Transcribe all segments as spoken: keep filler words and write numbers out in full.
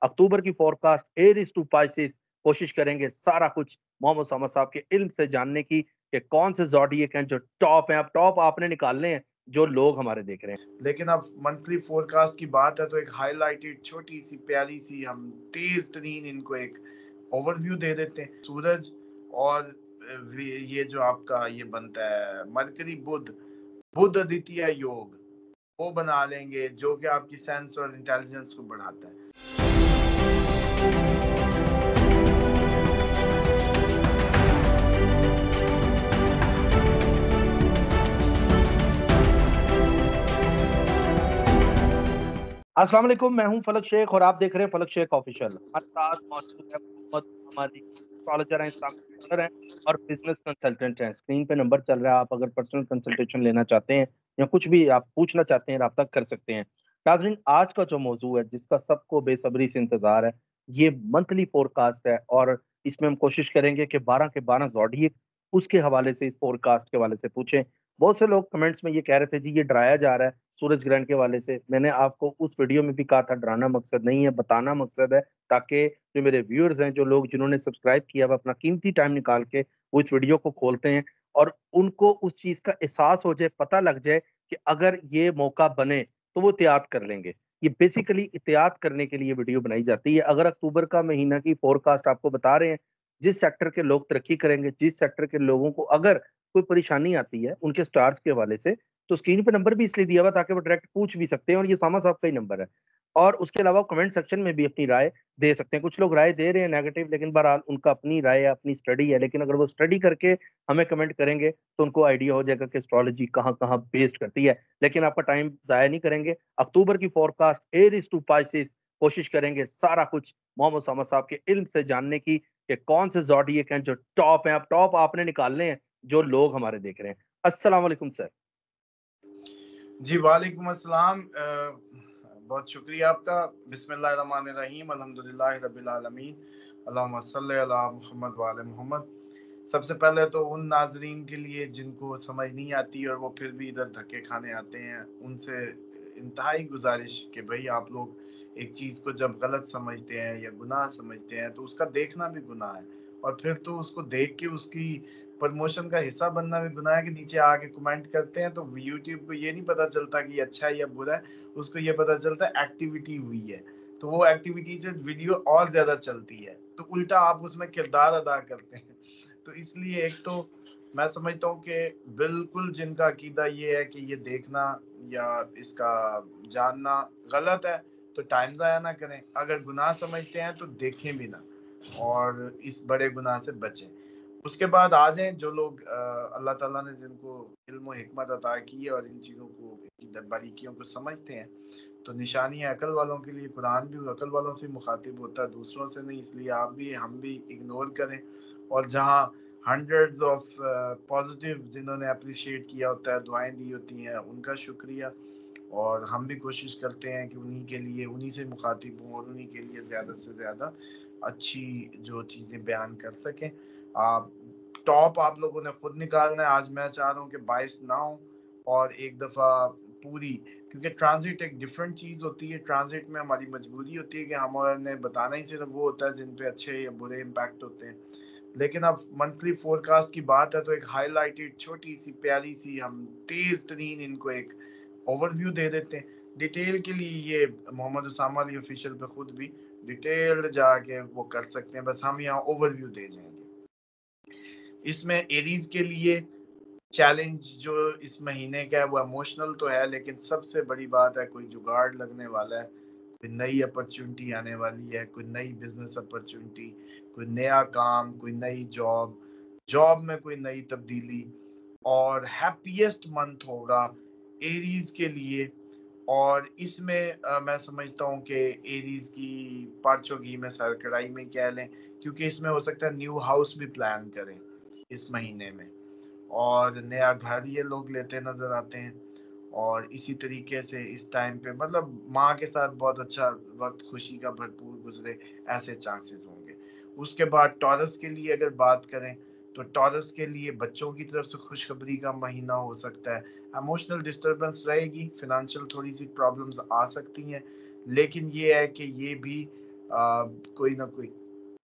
अक्टूबर की forecast Aries to Pisces कोशिश करेंगे सारा कुछ मोहम्मद ओसामा साहब के इल्म से जानने की कि कौन से ज़ोडिएक हैं जो टॉप हैं। अब टॉप आपने निकालने हैं जो लोग हमारे देख रहे हैं। लेकिन अब मंथली फोरकास्ट की बात है तो एक हाईलाइटेड छोटी सी प्यारी सी हम तेज तरीन इनको एक ओवरव्यू दे देते हैं। सूरज और ये जो आपका ये बनता है मरकरी बुध बुध द्वितीय योग वो बना लेंगे जो कि आपकी सेंस और इंटेलिजेंस को बढ़ाता है। अस्सलाम वालेकुम, मैं हूं फलक शेख और आप देख रहे हैं फलक शेख ऑफिशियल। हमारे साथ मौजूद है मोहम्मद ओसामा अली, एस्ट्रोलॉजर हैं, इस्लामिक ट्रेनर हैं और बिजनेस कंसल्टेंट हैं। स्क्रीन पे नंबर चल रहा है, आप अगर पर्सनल कंसल्टेशन लेना चाहते हैं या कुछ भी आप पूछना चाहते हैं राब्ता कर सकते हैं। नाज़रीन, आज का जो मौजू है जिसका सबको बेसब्री से इंतजार है, ये मंथली फोरकास्ट है और इसमें हम कोशिश करेंगे कि बारह के बारह ज़ोडिएक उसके हवाले से, इस फोरकास्ट के हवाले से पूछें। बहुत से लोग कमेंट्स में ये कह रहे थे जी ये डराया जा रहा है सूरज ग्रहण के हवाले से। मैंने आपको उस वीडियो में भी कहा था डराना मकसद नहीं है, बताना मकसद है, ताकि जो मेरे व्यूअर्स हैं, जो लोग जिन्होंने सब्सक्राइब किया वो अपना कीमती टाइम निकाल के वो इस वीडियो को खोलते हैं और उनको उस चीज का एहसास हो जाए, पता लग जाए कि अगर ये मौका बने तो वो एहतियात कर लेंगे। ये बेसिकली एहतियात करने के लिए वीडियो बनाई जाती है। अगर अक्टूबर का महीना की फोरकास्ट आपको बता रहे हैं, जिस सेक्टर के लोग तरक्की करेंगे, जिस सेक्टर के लोगों को अगर कोई परेशानी आती है उनके स्टार्स के हवाले से, तो स्क्रीन पे नंबर भी इसलिए दिया हुआ ताकि वो डायरेक्ट पूछ भी सकते हैं और ये सामा साहब का ही नंबर है। और उसके अलावा कमेंट सेक्शन में भी अपनी राय दे सकते हैं। कुछ लोग राय दे रहे हैं नेगेटिव, लेकिन बहरहाल उनका अपनी राय है, अपनी स्टडी है। लेकिन अगर वो स्टडी करके हमें कमेंट करेंगे तो उनको आइडिया हो जाएगा कि एस्ट्रोलॉजी कहाँ कहाँ बेस्ड करती है। लेकिन आपका टाइम जाया नहीं करेंगे। अक्टूबर की फोरकास्ट एरीज टू पाइसेस कोशिश करेंगे सारा कुछ मोहम्मद ओसामा साहब के इल्म से जानने की कि कौन से ज़ोडिएक हैं जो टॉप हैं। अब टॉप आपने निकालने हैं जो लोग हमारे देख रहे हैं। अस्सलाम वालेकुम सर। जी वालेकुम अस्सलाम, बहुत शुक्रिया आपका। बिस्मिल्लाहिर्रहमानिर्रहीम, अल्हम्दुलिल्लाहि रब्बिल आलमीन, अल्लाहुम्मा सल्ली अला मुहम्मद व आले मुहम्मद। सबसे पहले तो उन नाजरीन के लिए जिनको समझ नहीं आती और वो फिर भी इधर धक्के खाने आते हैं, उनसे इंतहाई गुजारिश कि भाई आप लोग एक चीज़ को जब गलत समझते हैं या गुनाह समझते हैं तो उसका देखना भी गुनाह है, और फिर तो उसको देख के उसकी प्रमोशन का हिस्सा बनना भी गुनाह है कि नीचे आके कमेंट करते हैं। तो यूट्यूब को ये नहीं पता चलता कि अच्छा है या बुरा है, उसको ये पता चलता है एक्टिविटी हुई है, तो वो एक्टिविटी से वीडियो और ज़्यादा चलती है, तो उल्टा आप उसमें किरदार अदा करते हैं। तो इसलिए एक तो मैं समझता हूँ कि बिल्कुल जिनका अकीदा ये है कि ये देखना या इसका जानना गलत है तो टाइम ज़ाया ना करें। अगर गुनाह समझते हैं तो देखें भी ना और इस बड़े गुनाह से बचें। उसके बाद आ जाएं जो लोग अल्लाह ताला ने जिनको इल्म और हिकमत अता की है और इन चीज़ों को, बारीकियों को समझते हैं, तो निशानी है अकल वालों के लिए। कुरान भी अकल वालों से मुखातिब होता है, दूसरों से नहीं। इसलिए आप भी हम भी इग्नोर करें, और जहाँ हंड्रेड्स ऑफ पॉजिटिव जिन्होंने अप्रिशिएट किया होता है, दुआएं दी होती हैं, उनका शुक्रिया। और हम भी कोशिश करते हैं कि उन्हीं के लिए, उन्हीं से मुखातिब हों और उन्हीं के लिए ज़्यादा से ज़्यादा अच्छी जो चीज़ें बयान कर सकें। आप टॉप आप लोगों ने खुद निकालना है। आज मैं चाह रहा हूँ कि बाईस ना हो और एक दफ़ा पूरी, क्योंकि ट्रांजिट एक डिफरेंट चीज़ होती है। ट्रांजिट में हमारी मजबूरी होती है कि हमारे बताना ही सिर्फ वो होता है जिन पे अच्छे या बुरे इम्पैक्ट होते हैं। लेकिन अब मंथली फोरकास्ट की बात है तो एक हाईलाइटेड छोटी सी प्यारी सी हम तेज तरीन इनको एक ओवरव्यू दे देते हैं। डिटेल के लिए ये मोहम्मद ओसामा अली ऑफिशियल पे खुद भी डिटेल्ड जाके वो कर सकते हैं, बस हम यहाँ ओवरव्यू दे जाएंगे। इसमें एरीज के लिए चैलेंज जो इस महीने का है वो इमोशनल तो है, लेकिन सबसे बड़ी बात है कोई जुगाड़ लगने वाला है, कोई नई अपॉर्चुनिटी आने वाली है, कोई नई बिजनेस अपॉर्चुनिटी, कोई नया काम, कोई नई जॉब, जॉब में कोई नई तब्दीली। और हैप्पीएस्ट मंथ होगा एरीज के लिए। और इसमें आ, मैं समझता हूँ कि एरीज की पांचों घी में सरकड़ाई में कह लें, क्योंकि इसमें हो सकता है न्यू हाउस भी प्लान करें इस महीने में, और नया घर ये लोग लेते नजर आते हैं। और इसी तरीके से इस टाइम पे मतलब माँ के साथ बहुत अच्छा वक्त खुशी का भरपूर गुजरे, ऐसे चांसेस होंगे। उसके बाद टॉरस के लिए अगर बात करें तो टॉरस के लिए बच्चों की तरफ से खुशखबरी का महीना हो सकता है। इमोशनल डिस्टर्बेंस रहेगी, फिनेंशियल थोड़ी सी प्रॉब्लम्स आ सकती हैं, लेकिन ये है कि ये भी آ, کوئی نہ کوئی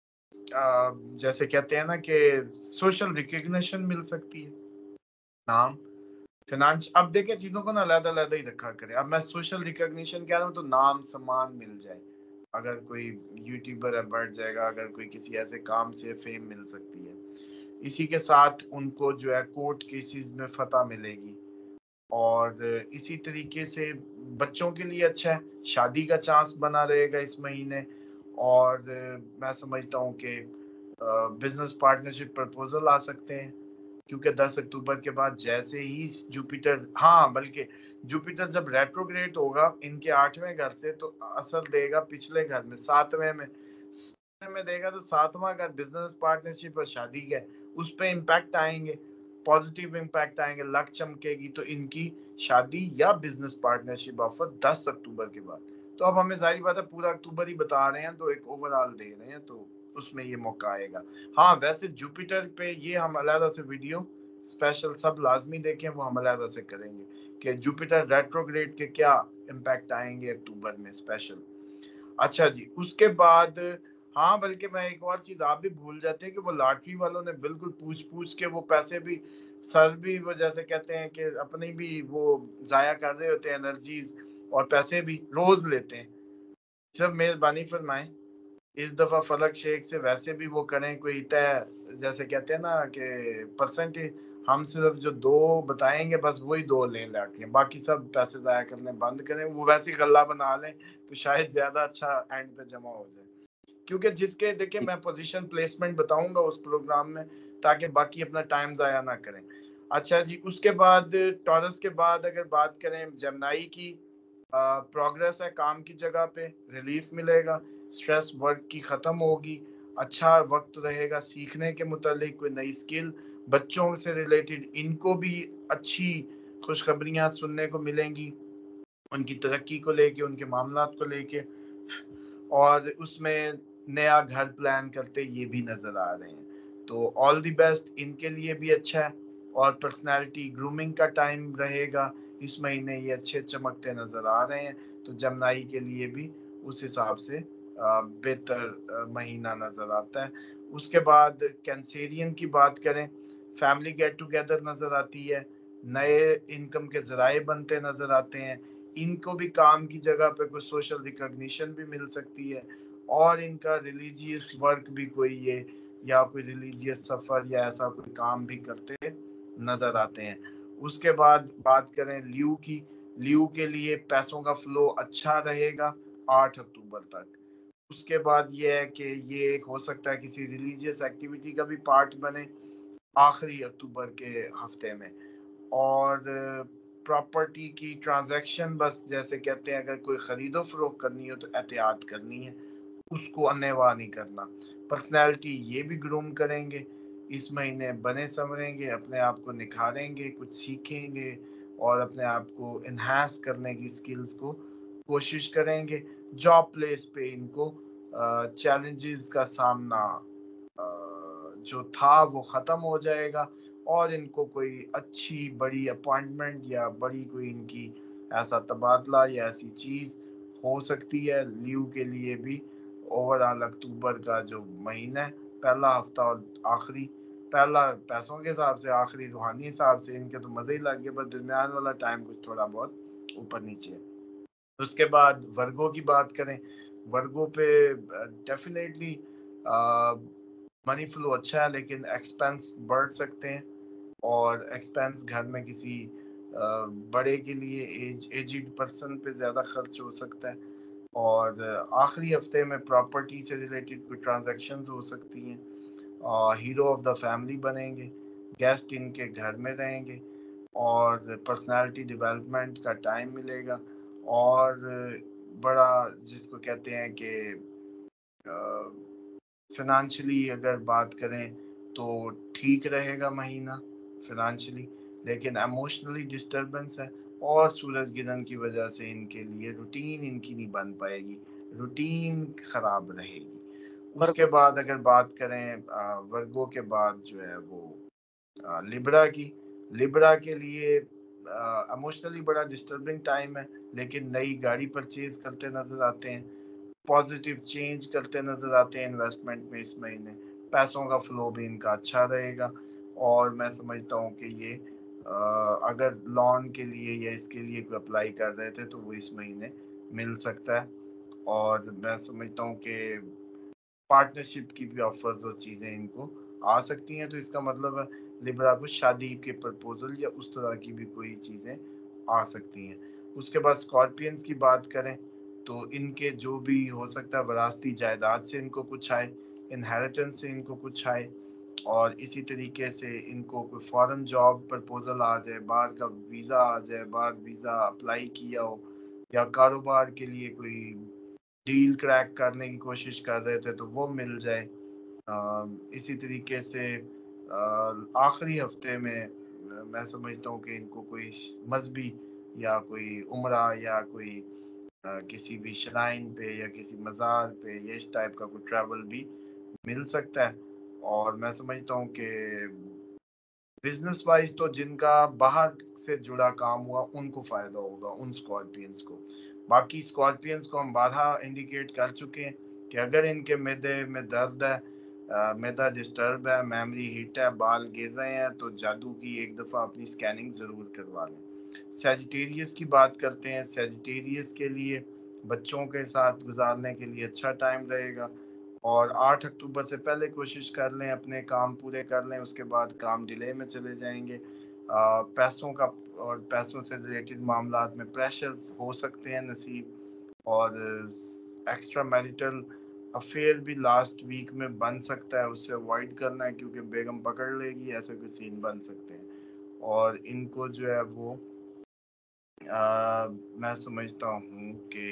آ, جیسے کہتے ہیں نا کہ سوشل ریکگنیشن مل سکتی ہے. نام فنانس، اب دیکھیں چیزوں کو نا علیحدہ علیحدہ ہی رکھا کرے. اب میں سوشل ریکگنیشن کہہ رہا ہوں تو نام سمان مل جائے. اگر کوئی یوٹیوبر ہے بڑھ جائے گا، اگر کوئی کسی ایسے کام سے فیم مل سکتی ہے. اسی کے ساتھ ان کو جو ہے کورٹ کیسز میں فتح ملے گی. اور اسی طریقے سے بچوں کے لیے اچھا ہے، شادی کا چانس بنا رہے گا اس مہینے. اور میں سمجھتا ہوں کہ بزنس پارٹنرشپ پرپوزل آ سکتے ہیں، کیونکہ دس اکتوبر کے بعد جیسے ہی جوپیٹر، ہاں بلکہ جوپیٹر جب ریٹروگریڈ ہوگا ان کے آٹھویں گھر سے تو اثر دے گا پچھلے گھر میں، ساتویں میں ساتویں میں دے گا. تو ساتواں گھر بزنس پارٹنرشپ اور شادی کا، اس پہ امپیکٹ آئیں گے، پازیٹیو امپیکٹ آئیں گے، لک چمکے گی. تو ان کی شادی یا بزنس پارٹنرشپ آفر دس اکتوبر کے بعد. تو اب ہمیں ظاہر بات ہے پورا اکتوبر ہی بتا رہے ہیں تو ایک اوور آل دے رہے ہیں، تو اس میں یہ موقع آئے گا. ہاں ویسے جوپیٹر پہ یہ ہم علیحدہ سے ویڈیو اسپیشل سب لازمی دیکھیں، وہ ہم علیحدہ سے کریں گے کہ جوپیٹر ریٹروگریڈ کے کیا امپیکٹ آئیں گے اکتوبر میں اسپیشل. اچھا جی، اس کے بعد ہاں بلکہ میں ایک اور چیز آپ بھی بھول جاتے ہیں کہ وہ لاٹری والوں نے بالکل پوچھ پوچھ کے وہ پیسے بھی سر بھی وہ جیسے کہتے ہیں کہ اپنی بھی وہ ضائع کر رہے ہوتے ہیں انرجیز، اور پیسے بھی روز لیتے ہیں. جب مہربانی فرمائیں اس دفعہ فلک شیخ سے ویسے بھی وہ کریں کوئی طے، جیسے کہتے ہیں نا کہ پرسنٹیج، ہم صرف جو دو بتائیں گے بس وہی دو لیں لاٹری، باقی سب پیسے ضائع کرنے بند کریں. وہ ویسے غلہ بنا لیں تو شاید زیادہ اچھا اینڈ پہ جمع ہو جائے. کیونکہ جس کے دیکھیں میں پوزیشن پلیسمنٹ بتاؤں گا اس پروگرام میں تاکہ باقی اپنا ٹائم ضائع نہ کریں. اچھا جی، اس کے بعد ٹورس کے بعد اگر بات کریں جمنائی کی، پروگریس ہے کام کی جگہ پہ، ریلیف ملے گا، سٹریس ورک کی ختم ہوگی، اچھا وقت رہے گا سیکھنے کے متعلق کوئی نئی سکل، بچوں سے ریلیٹڈ ان کو بھی اچھی خوشخبریاں سننے کو ملیں گی، ان کی ترقی کو لے کے، ان کے معاملات کو لے کے. اور اس میں نیا گھر پلان کرتے یہ بھی نظر آ رہے ہیں. تو آل دی بیسٹ ان کے لیے بھی اچھا ہے. اور پرسنالٹی گرومنگ کا ٹائم رہے گا اس مہینے، یہ اچھے چمکتے نظر آ رہے ہیں. تو جمنائی کے لیے بھی اس حساب سے بہتر مہینہ نظر آتا ہے. اس کے بعد کینسیرین کی بات کریں، فیملی گیٹ ٹوگیدر نظر آتی ہے، نئے انکم کے ذرائع بنتے نظر آتے ہیں. ان کو بھی کام کی جگہ پہ کوئی سوشل ریکگنیشن بھی مل سکتی ہے، اور ان کا ریلیجیس ورک بھی کوئی یہ یا کوئی ریلیجیس سفر یا ایسا کوئی کام بھی کرتے نظر آتے ہیں. اس کے بعد بات کریں لیو کی، لیو کے لیے پیسوں کا فلو اچھا رہے گا آٹھ اکتوبر تک. اس کے بعد یہ ہے کہ یہ ایک ہو سکتا ہے کسی ریلیجیس ایکٹیویٹی کا بھی پارٹ بنے آخری اکتوبر کے ہفتے میں. اور پراپرٹی کی ٹرانزیکشن بس جیسے کہتے ہیں اگر کوئی خرید و فروخت کرنی ہو تو احتیاط کرنی ہے، اس کو انیوا نہیں کرنا. پرسنالٹی یہ بھی گروم کریں گے اس مہینے، بنے سنوریں گے، اپنے آپ کو نکھاریں گے، کچھ سیکھیں گے اور اپنے آپ کو انہانس کرنے کی سکلز کو کوشش کریں گے. جاب پلیس پہ ان کو چیلنجز کا سامنا جو تھا وہ ختم ہو جائے گا، اور ان کو کوئی اچھی بڑی اپوائنٹمنٹ یا بڑی کوئی ان کی ایسا تبادلہ یا ایسی چیز ہو سکتی ہے. لیو کے لیے بھی اوور آل اکتوبر کا جو مہینہ ہے، پہلا ہفتہ اور آخری، پہلا پیسوں کے حساب سے، آخری روحانی حساب سے، ان کے تو مزے ہی لگ گئے، بس درمیان والا ٹائم کچھ تھوڑا بہت اوپر نیچے ہے. اس کے بعد ورگو کی بات کریں، ورگو پہ ڈیفینیٹلی منی فلو اچھا ہے لیکن ایکسپینس بڑھ سکتے ہیں، اور ایکسپینس گھر میں کسی بڑے کے لیے ایج ایجڈ پرسن پہ زیادہ خرچ ہو سکتا ہے. اور آخری ہفتے میں پراپرٹی سے ریلیٹڈ کوئی ٹرانزیکشنز ہو سکتی ہیں. ہیرو آف دا فیملی بنیں گے، گیسٹ ان کے گھر میں رہیں گے، اور پرسنالٹی ڈیولپمنٹ کا ٹائم ملے گا. اور بڑا جس کو کہتے ہیں کہ فنانشلی اگر بات کریں تو ٹھیک رہے گا مہینہ فنانشلی، لیکن ایموشنلی ڈسٹربنس ہے، اور سورج گرہن کی وجہ سے ان کے لیے روٹین ان کی نہیں بن پائے گی، روٹین خراب رہے گی. اس کے بعد اگر بات کریں ورگو کے بعد جو ہے وہ لبرا کی، لبرا کے لیے ایموشنلی بڑا ڈسٹربنگ ٹائم ہے، لیکن نئی گاڑی پرچیز کرتے نظر آتے ہیں. پازیٹیو چینج کرتے نظر آتے ہیں انویسٹمنٹ میں اس مہینے. پیسوں کا فلو بھی ان کا اچھا رہے گا اور میں سمجھتا ہوں کہ یہ اگر لون کے لیے یا اس کے لیے کوئی اپلائی کر رہے تھے تو وہ اس مہینے مل سکتا ہے. اور میں سمجھتا ہوں کہ پارٹنرشپ کی بھی آفرز اور چیزیں ان کو آ سکتی ہیں. تو اس کا مطلب ہے لبرا کو شادی کے پرپوزل یا اس طرح کی بھی کوئی چیزیں آ سکتی ہیں. اس کے بعد اسکارپینس کی بات کریں تو ان کے جو بھی ہو سکتا ہے وراثتی جائیداد سے ان کو کچھ آئے, انہیریٹنس سے ان کو کچھ آئے, اور اسی طریقے سے ان کو کوئی فارن جاب پرپوزل آ جائے, باہر کا ویزا آ جائے, باہر ویزا اپلائی کیا ہو, یا کاروبار کے لیے کوئی ڈیل کریک کرنے کی کوشش کر رہے تھے تو وہ مل جائے. اسی طریقے سے آخری ہفتے میں میں سمجھتا ہوں کہ ان کو کوئی مذہبی یا کوئی عمرہ یا کوئی کسی بھی شرائن پہ یا کسی مزار پہ یا اس ٹائپ کا کوئی ٹریول بھی مل سکتا ہے. اور میں سمجھتا ہوں کہ بزنس وائز تو جن کا باہر سے جڑا کام ہوا ان کو فائدہ ہوگا, ان اسکارپینس کو. باقی اسکارپینس کو ہم بارہا انڈیکیٹ کر چکے ہیں کہ اگر ان کے میدے میں درد ہے, میدا ڈسٹرب ہے, میموری ہٹ ہے, بال گر رہے ہیں, تو جادو کی ایک دفعہ اپنی سکیننگ ضرور کروا لیں. سیجیٹیریس کی بات کرتے ہیں. سیجیٹیریس کے لیے بچوں کے ساتھ گزارنے کے لیے اچھا ٹائم رہے گا, اور آٹھ اکتوبر سے پہلے کوشش کر لیں اپنے کام پورے کر لیں, اس کے بعد کام ڈیلے میں چلے جائیں گے. آ, پیسوں کا اور پیسوں سے ریلیٹڈ معاملات میں پریشرز ہو سکتے ہیں نصیب, اور ایکسٹرا میریٹل افیئر بھی لاسٹ ویک میں بن سکتا ہے, اس سے اوائڈ کرنا ہے کیونکہ بیگم پکڑ لے گی, ایسے کوئی سین بن سکتے ہیں. اور ان کو جو ہے وہ آ, میں سمجھتا ہوں کہ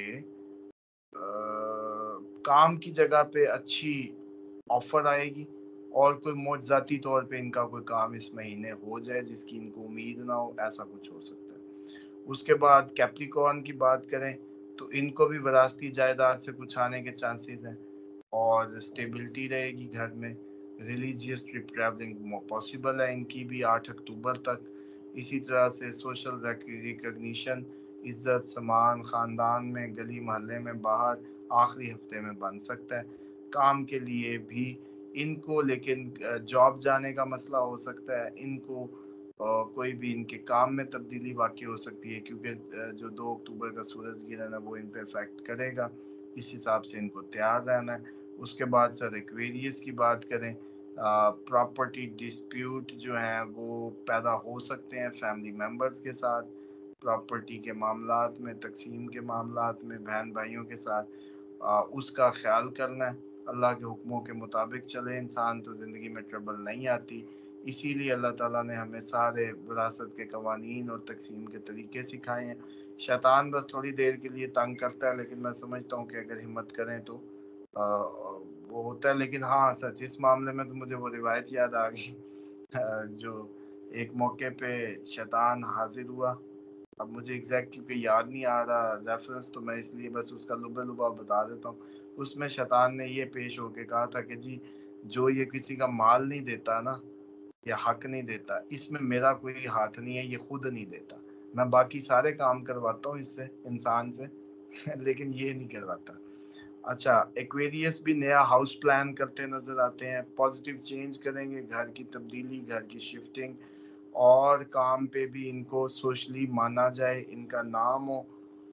آ, کام کی جگہ پہ اچھی آفر آئے گی, اور کوئی معجزاتی طور پہ ان کا کوئی کام اس مہینے ہو جائے جس کی ان کو امید نہ ہو, ایسا کچھ ہو سکتا ہے. اس کے بعد کیپریکارن کی بات کریں تو ان کو بھی وراثتی جائیداد سے کچھ آنے کے چانسز ہیں, اور اسٹیبلٹی رہے گی گھر میں. ریلیجیس ٹرپ ٹریولنگ پاسبل ہے ان کی بھی آٹھ اکتوبر تک. اسی طرح سے سوشل ریکگنیشن, عزت سمان خاندان میں, گلی محلے میں, باہر آخری ہفتے میں بن سکتا ہے. کام کے لیے بھی ان کو, لیکن جاب جانے کا مسئلہ ہو سکتا ہے ان کو, کوئی بھی ان کے کام میں تبدیلی واقع ہو سکتی ہے کیونکہ جو دو اکتوبر کا سورج گرہن ہے وہ ان پہ افیکٹ کرے گا, اس حساب سے ان کو تیار رہنا ہے. اس کے بعد سر ایکویریس کی بات کریں, پراپرٹی ڈسپیوٹ جو ہیں وہ پیدا ہو سکتے ہیں فیملی ممبرز کے ساتھ, پراپرٹی کے معاملات میں, تقسیم کے معاملات میں بہن بھائیوں کے ساتھ. آ, اس کا خیال کرنا ہے. اللہ کے حکموں کے مطابق چلے انسان تو زندگی میں ٹربل نہیں آتی. اسی لیے اللہ تعالیٰ نے ہمیں سارے وراثت کے قوانین اور تقسیم کے طریقے سکھائے ہیں. شیطان بس تھوڑی دیر کے لیے تنگ کرتا ہے, لیکن میں سمجھتا ہوں کہ اگر ہمت کریں تو آ, وہ ہوتا ہے. لیکن ہاں سچ اس معاملے میں تو مجھے وہ روایت یاد آ گئی جو ایک موقع پہ شیطان حاضر ہوا. اب مجھے ایگزیکٹ کیونکہ یاد نہیں آ رہا ریفرنس, تو میں اس لیے بس اس کا لبا لبا بتا دیتا ہوں. اس میں شیطان نے یہ پیش ہو کے کہا تھا کہ جی جو یہ کسی کا مال نہیں دیتا نا, یا حق نہیں دیتا, اس میں میرا کوئی ہاتھ نہیں ہے, یہ خود نہیں دیتا. میں باقی سارے کام کرواتا ہوں اس سے, انسان سے, لیکن یہ نہیں کرواتا. اچھا ایکویریس بھی نیا ہاؤس پلان کرتے نظر آتے ہیں. پازیٹیو چینج کریں گے, گھر کی تبدیلی, گھر کی شفٹنگ, اور کام پہ بھی ان کو سوشلی مانا جائے, ان کا نام ہو,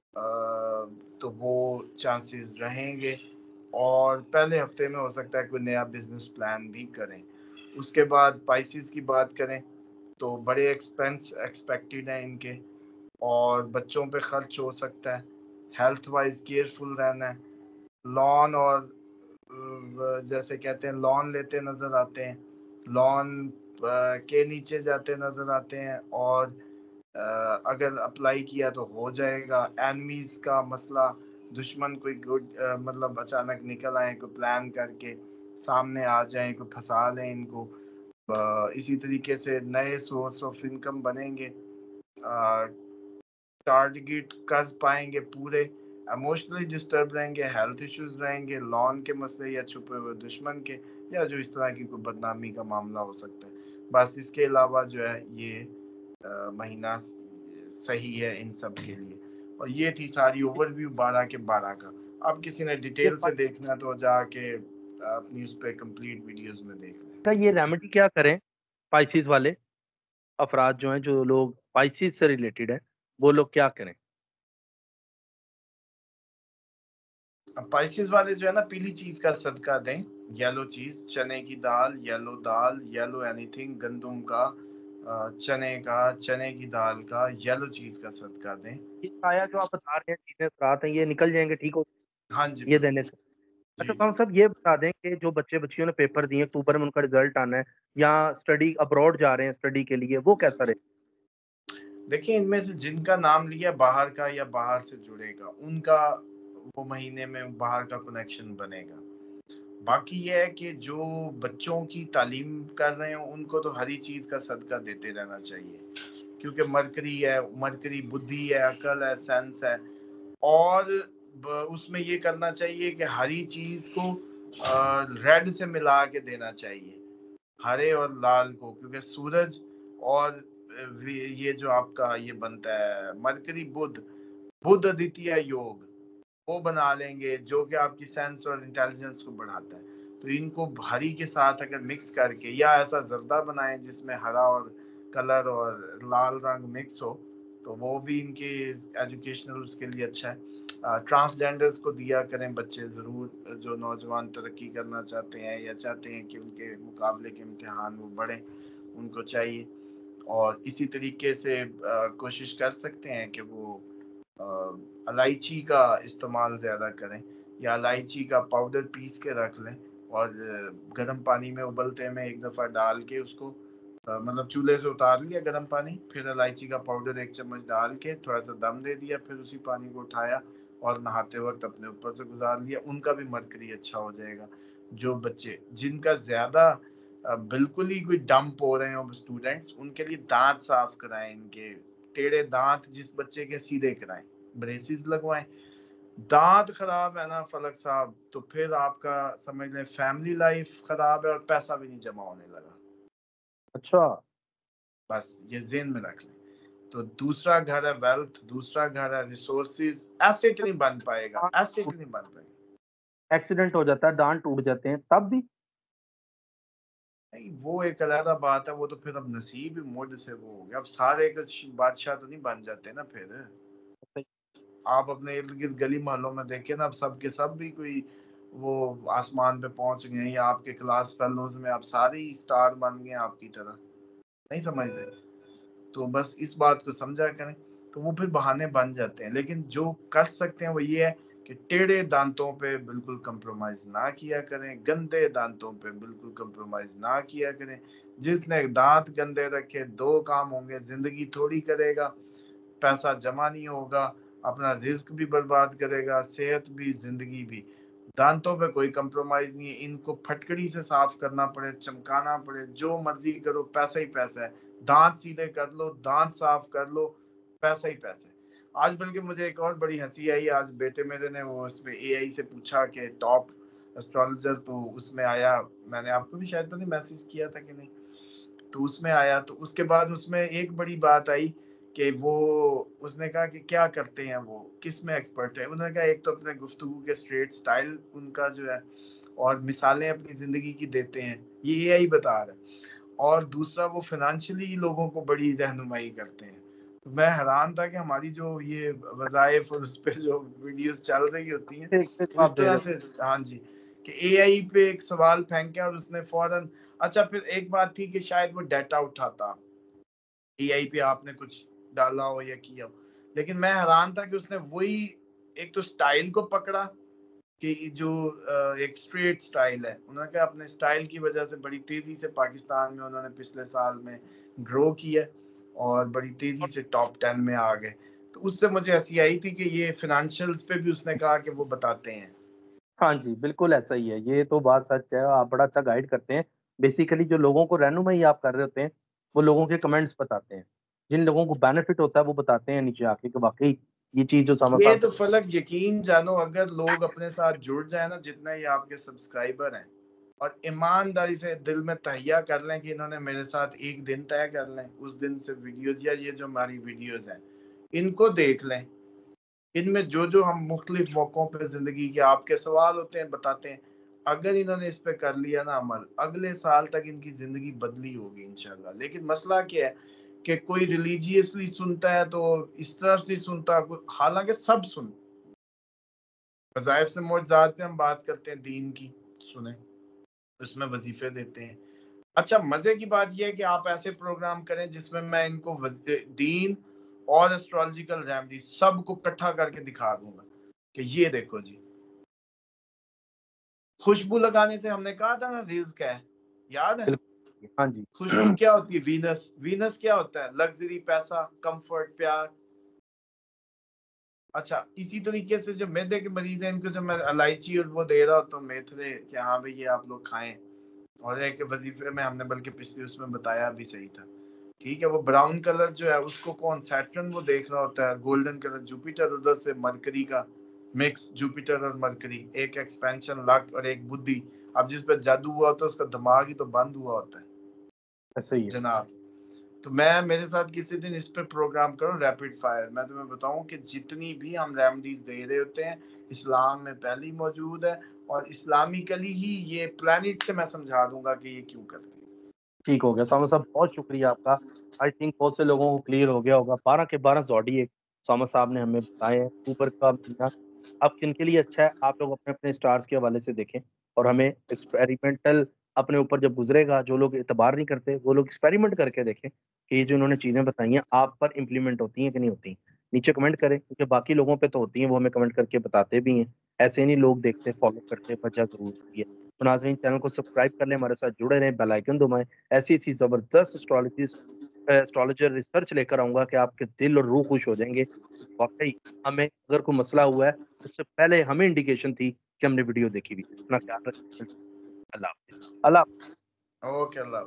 تو وہ چانسز رہیں گے. اور پہلے ہفتے میں ہو سکتا ہے کوئی نیا بزنس پلان بھی کریں. اس کے بعد پائسیز کی بات کریں تو بڑے ایکسپینس ایکسپیکٹڈ ہیں ان کے, اور بچوں پہ خرچ ہو سکتا ہے. ہیلتھ وائز کیئرفل رہنا ہے. لون اور جیسے کہتے ہیں لون لیتے نظر آتے ہیں, لون کے نیچے جاتے نظر آتے ہیں, اور اگر اپلائی کیا تو ہو جائے گا. اینمیز کا مسئلہ, دشمن کوئی گڈ مطلب اچانک نکل آئے, کوئی پلان کر کے سامنے آ جائیں, کوئی پھنسا لیں ان کو. اسی طریقے سے نئے سورس آف انکم بنیں گے, ٹارگیٹ کر پائیں گے پورے. ایموشنلی ڈسٹرب رہیں گے, ہیلتھ ایشوز رہیں گے, لون کے مسئلے یا چھپے ہوئے دشمن کے, یا جو اس طرح کی کوئی بدنامی کا معاملہ ہو سکتا ہے. بس اس کے علاوہ جو ہے یہ مہینہ صحیح ہے ان سب کے لیے. اور یہ تھی ساری اوور ویو بارہ کے بارہ کا. اب کسی نے یہ ڈیٹیل سے دیکھنا ہے تو جا کے اپنی اس پہ کمپلیٹ ویڈیوز میں دیکھ لیں. یہ ریمیڈی کیا کریں اسپائسیز والے افراد جو ہیں، جو لوگ اسپائسیز سے ریلیٹڈ ہیں، وہ لوگ کیا کریں؟ اسپائسیز والے جو ہے نا پیلی چیز کا صدقہ دیں، یلو چیز، چنے کی دال، یلو دال، یلو اینی تھنگ، گندم کا، چنے کا، چنے کی دال کا، یلو چیز کا صدقہ دیں. یہ سایہ جو آپ بتا رہے ہیں چیزیں اثرات ہیں، یہ نکل جائیں گے ٹھیک ہو ہاں جی یہ بالکل. دینے سے؟ اچھا جی تو ہم جی سب یہ بتا دیں کہ جو بچے بچیوں نے پیپر دیے اکتوبر میں ان کا رزلٹ آنا ہے، یا اسٹڈی ابراڈ جا رہے ہیں اسٹڈی کے لیے، وہ کیسا رہے؟ دیکھیں ان میں سے جن کا نام لیا باہر کا یا باہر سے جڑے گا، ان کا وہ مہینے میں باہر کا کنیکشن بنے گا. باقی یہ ہے کہ جو بچوں کی تعلیم کر رہے ہیں ان کو تو ہر ہی چیز کا صدقہ دیتے رہنا چاہیے، کیونکہ مرکری ہے، مرکری بدھی ہے، عقل ہے، سینس ہے. اور اس میں یہ کرنا چاہیے کہ ہری چیز کو ریڈ سے ملا کے دینا چاہیے، ہرے اور لال کو، کیونکہ سورج اور یہ جو آپ کا یہ بنتا ہے مرکری بدھ بدھ ادتیہ یوگ، وہ بنا لیں گے جو کہ آپ کی سینس اور انٹیلیجنس کو بڑھاتا ہے. تو ان کو ہری کے ساتھ اگر مکس کر کے یا ایسا زردہ بنائیں جس میں ہرا اور کلر اور لال رنگ مکس ہو، تو وہ بھی ان کے ایجوکیشنل اس کے لیے اچھا ہے. ٹرانسجینڈرز کو دیا کریں بچے ضرور، جو نوجوان ترقی کرنا چاہتے ہیں یا چاہتے ہیں کہ ان کے مقابلے کے امتحان وہ بڑھیں، ان کو چاہیے. اور اسی طریقے سے کوشش کر سکتے ہیں کہ وہ الائچی کا استعمال زیادہ کریں، یا الائچی کا پاؤڈر پیس کے رکھ لیں اور گرم پانی میں ابلتے میں ایک دفعہ ڈال کے اس کو مطلب چولہے سے اتار لیا گرم پانی، پھر الائچی کا پاؤڈر ایک چمچ ڈال کے تھوڑا سا دم دے دیا، پھر اسی پانی کو اٹھایا اور نہاتے وقت اپنے اوپر سے گزار لیا. ان کا بھی مرکری اچھا ہو جائے گا. جو بچے جن کا زیادہ بالکل ہی کوئی ڈمپ ہو رہے ہیں اسٹوڈنٹس، ان کے لیے دانت صاف کرائیں، ان کے ٹیڑے دانت جس بچے کے سیدھے کرائیں، بریسز لگوائیں. دانت خراب ہے نا فلک صاحب، تو پھر آپ کا سمجھ لیں فیملی لائف خراب ہے اور پیسہ بھی نہیں جمع ہونے لگا. اچھا بس یہ ذہن میں رکھ لیں. تو دوسرا گھر ہے ویلتھ، دوسرا گھر ہے ریسورسز. ایسٹ نہیں بن پائے گا، ایسٹ نہیں بن پائے گا. ایکسیڈنٹ ہو جاتا ہے، دانت ٹوٹ جاتے ہیں، تب بھی؟ نہیں وہ ایک علیحدہ بات ہے، وہ تو پھر اب نصیب مجھ سے وہ ہو گیا. اب سارے بادشاہ تو نہیں بن جاتے نا. پھر آپ اپنے ارد گرد گلی محلوں میں دیکھیں نا، اب سب کے سب بھی کوئی وہ آسمان پہ پہنچ گئے ہیں، یا آپ کے کلاس فیلوز میں آپ ساری سٹار بن گئے آپ کی طرح. نہیں سمجھ رہے؟ تو بس اس بات کو سمجھا کریں. تو وہ پھر بہانے بن جاتے ہیں. لیکن جو کر سکتے ہیں وہ یہ ہے کہ ٹیڑھے دانتوں پہ بالکل کمپرومائز نہ کیا کریں، گندے دانتوں پہ بالکل کمپرومائز نہ کیا کریں. جس نے دانت گندے رکھے دو کام ہوں گے: زندگی تھوڑی کرے گا، پیسہ جمع نہیں ہوگا، اپنا رزق بھی برباد کرے گا، صحت بھی، زندگی بھی. دانتوں پہ کوئی کمپرومائز نہیں ہے. ان کو پھٹکڑی سے صاف کرنا پڑے، چمکانا پڑے، جو مرضی کرو، پیسہ ہی پیسہ ہے. دانت سیدھے کر لو، دانت صاف کر لو، پیسہ ہی پیسہ ہے. آج بلکہ مجھے ایک اور بڑی ہنسی آئی. آج بیٹے میرے نے وہ اس میں اے آئی سے پوچھا کہ ٹاپ اسٹرالوجر، تو اس میں آیا، میں نے آپ کو بھی شاید پتہ میسج کیا تھا کہ نہیں، تو اس میں آیا. تو اس کے بعد اس میں ایک بڑی بات آئی کہ وہ اس نے کہا کہ کیا کرتے ہیں وہ، کس میں ایکسپرٹ ہے. انہوں نے کہا ایک تو اپنے گفتگو کے اسٹریٹ سٹائل ان کا جو ہے، اور مثالیں اپنی زندگی کی دیتے ہیں، یہ اے آئی بتا رہا ہے. اور دوسرا وہ فائنانشلی لوگوں کو بڑی رہنمائی کرتے ہیں. تو میں حیران تھا کہ ہماری جو یہ وظائف اور اس پہ جو ویڈیوز چل رہی ہوتی ہیں ایک سے وہ اس جواب دے طرح رہے سے. ہاں جی، کہ اے آئی پہ ایک سوال پھینکا اور اس نے فوراً. اچھا پھر ایک بات تھی کہ شاید وہ ڈیٹا اٹھاتا اے آئی پہ، آپ نے کچھ ڈالا ہو یا کیا ہو. لیکن میں حیران تھا کہ اس نے وہی ایک تو سٹائل کو پکڑا، کہ جو ایک اسٹریٹ سٹائل ہے، انہوں نے کہا اپنے سٹائل کی وجہ سے بڑی تیزی سے پاکستان میں انہوں نے پچھلے سال میں گرو کیا اور بڑی تیزی سے ٹاپ ٹین میں آ گئے. تو اس سے مجھے ہنسی آئی تھی کہ یہ فائنینشیلز پہ بھی اس نے کہا کہ وہ بتاتے ہیں. ہاں جی بالکل ایسا ہی ہے، یہ تو بات سچ ہے. آپ بڑا اچھا گائیڈ کرتے ہیں. بیسیکلی جو لوگوں کو رہنمائی آپ کر رہے ہوتے ہیں، وہ لوگوں کے کمنٹس بتاتے ہیں، جن لوگوں کو بینیفٹ ہوتا ہے وہ بتاتے ہیں نیچے آ کے کہ واقعی یہ چیز جو سامنے یہ صاحب. تو فلک یقین جانو، اگر لوگ اپنے ساتھ جڑ جائیں نا، جتنا ہی آپ کے سبسکرائبر ہیں، اور ایمانداری سے دل میں تہیہ کر لیں کہ انہوں نے میرے ساتھ ایک دن طے کر لیں، اس دن سے ویڈیوز یا یہ جو ہماری ویڈیوز ہیں ان کو دیکھ لیں، ان میں جو جو ہم مختلف موقعوں پہ زندگی کے آپ کے سوال ہوتے ہیں بتاتے ہیں، اگر انہوں نے اس پہ کر لیا نا عمل، اگلے سال تک ان کی زندگی بدلی ہوگی انشاءاللہ۔ لیکن مسئلہ کیا ہے کہ کوئی ریلیجیسلی سنتا ہے تو اس طرح نہیں سنتا، حالانکہ سب سن وظائف سے معجزات پہ ہم بات کرتے ہیں، دین کی سنیں، اس میں وظیفے دیتے ہیں۔ اچھا مزے کی بات یہ ہے کہ آپ ایسے پروگرام کریں جس میں میں ان کو دین اور ایسٹرولوجیکل ریمیڈی سب کو اکٹھا کر کے دکھا دوں گا کہ یہ دیکھو جی، خوشبو لگانے سے ہم نے کہا تھا نا رزق ہے، یاد ہے؟ بالکل ہاں جی خوشبو کیا ہوتی ہے؟ وینس۔ وینس کیا ہوتا ہے؟ لگژری، پیسہ، کمفرٹ، پیار۔ اچھا اسی طریقے سے جو میدے کے مریض ہیں ان کو جب میں الائچی اور وہ دے رہا ہوتا ہوں میتھرے کہ ہاں بھئی یہ آپ لوگ کھائیں، اور ایک وظیفے میں ہم نے بلکہ پچھلی اس میں بتایا بھی صحیح تھا، ٹھیک ہے؟ وہ براؤن کلر جو ہے اس کو کون سیٹرن وہ دیکھ رہا ہوتا ہے، گولڈن کلر جوپیٹر، ادھر سے مرکری کا مکس، جوپیٹر اور مرکری، ایک ایکسپینشن لک اور ایک بدھی۔ اب جس پہ جادو ہوا ہوتا ہے اس کا دماغ ہی تو بند ہوا ہوتا ہے ایسے ہی ہے جناب۔ تو میں میرے ساتھ کسی دن اس پہ پروگرام کرو ریپڈ فائر، میں تمہیں بتاؤں کہ جتنی بھی ہم ریمیڈیز دے رہے ہوتے ہیں اسلام میں پہلی موجود ہے، اور اسلامکلی ہی یہ پلانٹ سے میں سمجھا دوں گا کہ یہ کیوں کرتے ہیں۔ ٹھیک ہو گیا سامد صاحب، بہت شکریہ آپ کا۔ آئی تھنک بہت سے لوگوں کو کلیئر ہو گیا ہوگا، بارہ کے بارہ زوڈی سامد صاحب نے ہمیں بتائے ہیں۔ اوپر کا مہینہ اب کن کے لیے اچھا ہے آپ لوگ اپنے اپنے سٹارز کے حوالے سے دیکھیں، اور ہمیں ایکسپیریمنٹل اپنے اوپر جب گزرے گا، جو لوگ اعتبار نہیں کرتے وہ لوگ ایکسپیریمنٹ کر کے دیکھیں کہ یہ جو انہوں نے چیزیں بتائی ہیں آپ پر امپلیمنٹ ہوتی ہیں کہ نہیں ہوتی۔ نیچے کمنٹ کریں، کیونکہ باقی لوگوں پہ تو ہوتی ہیں، وہ ہمیں کمنٹ کر کے بتاتے بھی ہیں، ایسے نہیں لوگ دیکھتے فالو کرتے، وجہ ضرور ہوتی ہے۔ تو ناظرین چینل کو سبسکرائب کر لیں، ہمارے ساتھ جڑے رہیں، بیل آئیکن دبائیں، ایسی ایسی زبردست اسٹرالوجیز اسٹرالوجر ریسرچ لے کر آؤں گا کہ آپ کے دل اور روح خوش ہو جائیں گے۔ واقعی ہمیں اگر کوئی مسئلہ ہوا ہے اس سے پہلے ہمیں انڈیکیشن تھی کہ ہم نے ویڈیو دیکھی ہوئی ہے۔ اپنا خیال رکھیں، اللہ حافظ۔ اللہ اوکے اللہ